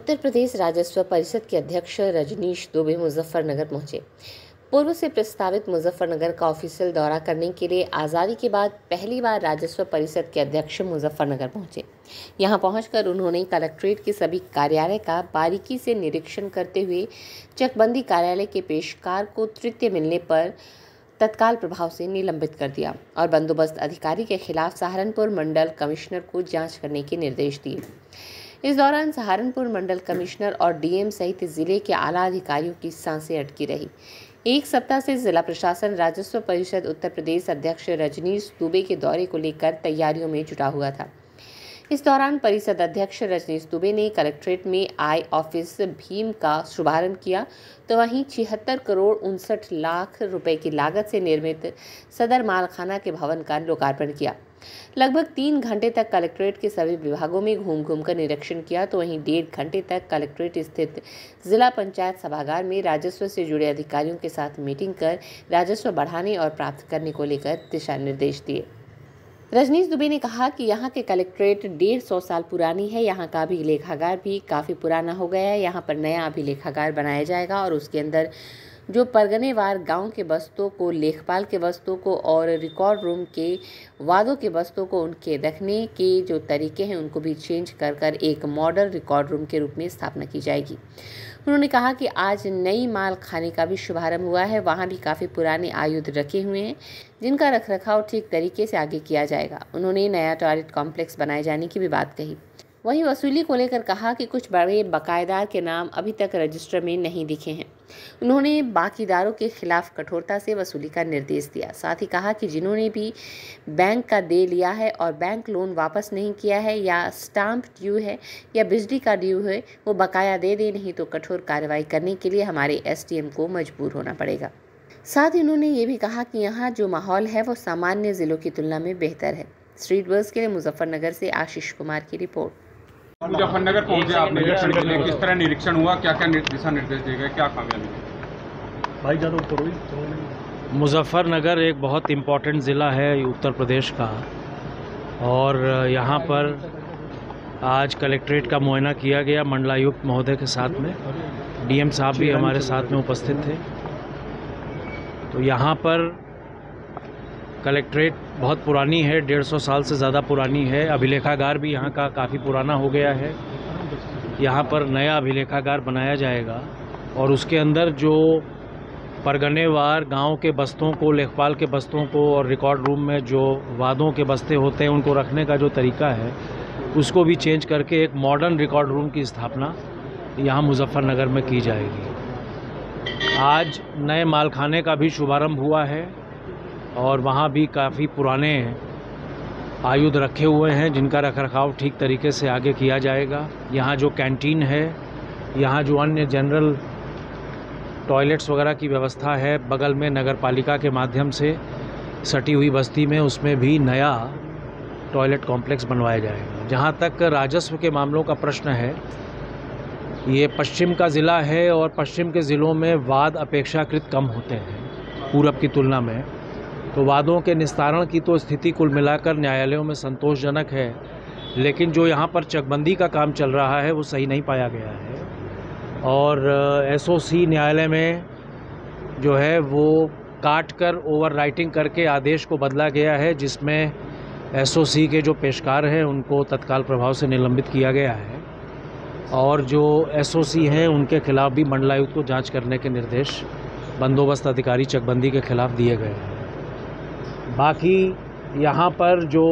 उत्तर प्रदेश राजस्व परिषद के अध्यक्ष रजनीश दुबे मुजफ्फरनगर पहुंचे। पूर्व से प्रस्तावित मुजफ्फरनगर का ऑफिशियल दौरा करने के लिए आज़ादी के बाद पहली बार राजस्व परिषद के अध्यक्ष मुजफ्फरनगर पहुंचे। यहां पहुंचकर उन्होंने कलेक्ट्रेट के सभी कार्यालय का बारीकी से निरीक्षण करते हुए चकबंदी कार्यालय के पेशकार को तृतीय मिलने पर तत्काल प्रभाव से निलंबित कर दिया और बंदोबस्त अधिकारी के खिलाफ सहारनपुर मंडल कमिश्नर को जांच करने के निर्देश दिए। इस दौरान सहारनपुर मंडल कमिश्नर और डीएम सहित जिले के आला अधिकारियों की सांसें अटकी रही। एक सप्ताह से जिला प्रशासन राजस्व परिषद उत्तर प्रदेश अध्यक्ष रजनीश दुबे के दौरे को लेकर तैयारियों में जुटा हुआ था। इस दौरान परिषद अध्यक्ष रजनीश दुबे ने कलेक्ट्रेट में आई ऑफिस भीम का शुभारंभ किया, तो वहीं 76 करोड़ 59 लाख रुपए की लागत से निर्मित सदर मालखाना के भवन का लोकार्पण किया। लगभग 3 घंटे तक कलेक्ट्रेट के सभी विभागों में घूम कर निरीक्षण किया, तो वहीं 1.5 घंटे तक कलेक्ट्रेट स्थित जिला पंचायत सभागार में राजस्व से जुड़े अधिकारियों के साथ मीटिंग कर राजस्व बढ़ाने और प्राप्त करने को लेकर दिशा निर्देश दिए। रजनीश दुबे ने कहा कि यहाँ के कलेक्ट्रेट 150 साल पुरानी है। यहाँ का अभिलेखागार भी काफ़ी पुराना हो गया है। यहाँ पर नया अभिलेखागार बनाया जाएगा और उसके अंदर जो परगनेवार गांव के बस्तों को, लेखपाल के बस्तों को और रिकॉर्ड रूम के वादों के बस्तों को उनके रखने के जो तरीके हैं उनको भी चेंज कर एक मॉडल रिकॉर्ड रूम के रूप में स्थापना की जाएगी। उन्होंने कहा कि आज नई माल खाने का भी शुभारंभ हुआ है। वहाँ भी काफ़ी पुराने आयुध रखे हुए हैं जिनका रखरखाव ठीक तरीके से आगे किया जाएगा। उन्होंने नया टॉयलेट कॉम्प्लेक्स बनाए जाने की भी बात कही। वहीं वसूली को लेकर कहा कि कुछ बड़े बकायेदार के नाम अभी तक रजिस्टर में नहीं दिखे हैं। उन्होंने बाकीदारों के खिलाफ कठोरता से वसूली का निर्देश दिया। साथ ही कहा कि जिन्होंने भी बैंक का दे लिया है और बैंक लोन वापस नहीं किया है या स्टाम्प ड्यू है या बिजली का ड्यू है, वो बकाया दे दे, नहीं तो कठोर कार्रवाई करने के लिए हमारे एसडीएम को मजबूर होना पड़ेगा। साथ ही उन्होंने ये भी कहा कि यहाँ जो माहौल है वो सामान्य जिलों की तुलना में बेहतर है। स्ट्रीट बस के लिए मुजफ्फरनगर से आशीष कुमार की रिपोर्ट। मुजफ्फरनगर पहुंचे आप निरीक्षण के लिए, किस तरह निरीक्षण हुआ, क्या क्या दिशा निर्देश दिए गए, क्या कामयाबी? भाई ज़्यादा मुजफ्फरनगर एक बहुत इम्पोर्टेंट ज़िला है उत्तर प्रदेश का और यहाँ पर आज कलेक्ट्रेट का मुआयना किया गया मंडलायुक्त महोदय के साथ में। डीएम साहब भी हमारे साथ में उपस्थित थे। तो यहाँ पर कलेक्ट्रेट बहुत पुरानी है, 150 साल से ज़्यादा पुरानी है। अभिलेखागार भी यहाँ का काफ़ी पुराना हो गया है। यहाँ पर नया अभिलेखागार बनाया जाएगा और उसके अंदर जो परगनेवार गांव के बस्तों को, लेखपाल के बस्तों को और रिकॉर्ड रूम में जो वादों के बस्ते होते हैं उनको रखने का जो तरीका है उसको भी चेंज करके एक मॉडर्न रिकॉर्ड रूम की स्थापना यहाँ मुजफ्फरनगर में की जाएगी। आज नए मालखाने का भी शुभारंभ हुआ है और वहाँ भी काफ़ी पुराने आयुध रखे हुए हैं जिनका रखरखाव ठीक तरीके से आगे किया जाएगा। यहाँ जो कैंटीन है, यहाँ जो अन्य जनरल टॉयलेट्स वगैरह की व्यवस्था है, बगल में नगर पालिका के माध्यम से सटी हुई बस्ती में उसमें भी नया टॉयलेट कॉम्प्लेक्स बनवाया जाएगा। जहाँ तक राजस्व के मामलों का प्रश्न है, ये पश्चिम का ज़िला है और पश्चिम के ज़िलों में वाद अपेक्षाकृत कम होते हैं पूरब की तुलना में। तो वादों के निस्तारण की तो स्थिति कुल मिलाकर न्यायालयों में संतोषजनक है, लेकिन जो यहाँ पर चकबंदी का काम चल रहा है वो सही नहीं पाया गया है और एसओसी न्यायालय में जो है वो काट कर ओवर राइटिंग करके आदेश को बदला गया है, जिसमें एसओसी के जो पेशकार हैं उनको तत्काल प्रभाव से निलंबित किया गया है और जो एसओसी हैं उनके खिलाफ भी मंडलायुक्त को जांच करने के निर्देश बंदोबस्त अधिकारी चकबंदी के खिलाफ दिए गए हैं। बाकी यहाँ पर जो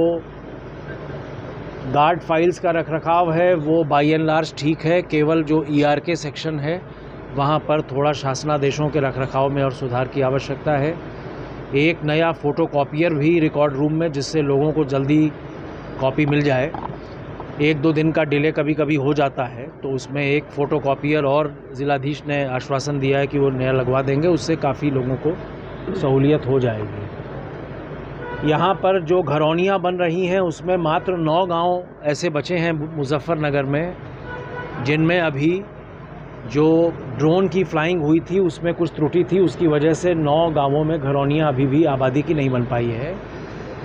गार्ड फाइल्स का रखरखाव है वो बाई एंड लार्ज ठीक है। केवल जो ईआरके सेक्शन है वहाँ पर थोड़ा शासनादेशों के रखरखाव में और सुधार की आवश्यकता है। एक नया फ़ोटोकॉपियर भी रिकॉर्ड रूम में, जिससे लोगों को जल्दी कॉपी मिल जाए। 1-2 दिन का डिले कभी कभी हो जाता है, तो उसमें एक फ़ोटोकॉपियर और ज़िलाधीश ने आश्वासन दिया है कि वो नया लगवा देंगे, उससे काफ़ी लोगों को सहूलियत हो जाएगी। यहाँ पर जो घरौनियाँ बन रही हैं उसमें मात्र 9 गांव ऐसे बचे हैं मुजफ्फरनगर में जिनमें अभी जो ड्रोन की फ्लाइंग हुई थी उसमें कुछ त्रुटि थी, उसकी वजह से 9 गांवों में घरौनियाँ अभी भी आबादी की नहीं बन पाई है।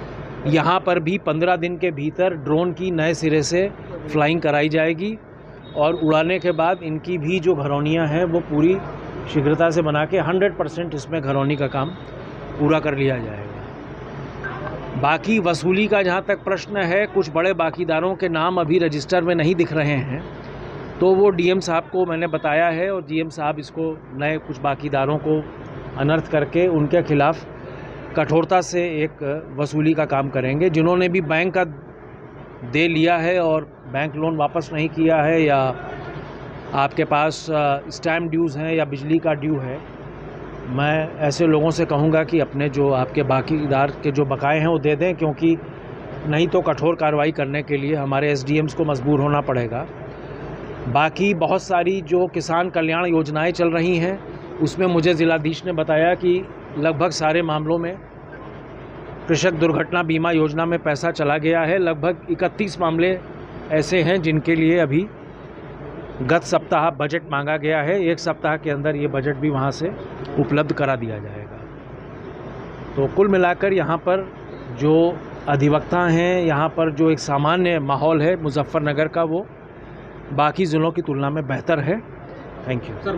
यहाँ पर भी 15 दिन के भीतर ड्रोन की नए सिरे से फ्लाइंग कराई जाएगी और उड़ाने के बाद इनकी भी जो घरौनियाँ हैं वो पूरी शीघ्रता से बना के 100% इसमें घरौनी का काम पूरा कर लिया जाएगा। बाकी वसूली का जहाँ तक प्रश्न है, कुछ बड़े बाकीदारों के नाम अभी रजिस्टर में नहीं दिख रहे हैं, तो वो डीएम साहब को मैंने बताया है और डीएम साहब इसको नए कुछ बाकीदारों को अनर्थ करके उनके खिलाफ़ कठोरता से एक वसूली का काम करेंगे। जिन्होंने भी बैंक का दे लिया है और बैंक लोन वापस नहीं किया है, या आपके पास स्टैम्प ड्यूज़ हैं या बिजली का ड्यू है, मैं ऐसे लोगों से कहूँगा कि अपने जो आपके बाकीदार के जो बकाए हैं वो दे दें, क्योंकि नहीं तो कठोर कार्रवाई करने के लिए हमारे एसडीएम्स को मजबूर होना पड़ेगा। बाकी बहुत सारी जो किसान कल्याण योजनाएं चल रही हैं, उसमें मुझे ज़िलाधीश ने बताया कि लगभग सारे मामलों में कृषक दुर्घटना बीमा योजना में पैसा चला गया है। लगभग 31 मामले ऐसे हैं जिनके लिए अभी गत सप्ताह बजट मांगा गया है। 1 सप्ताह के अंदर ये बजट भी वहाँ से उपलब्ध करा दिया जाएगा। तो कुल मिलाकर यहाँ पर जो अधिवक्ता हैं, यहाँ पर जो एक सामान्य माहौल है मुजफ्फरनगर का, वो बाकी ज़िलों की तुलना में बेहतर है। Thank you.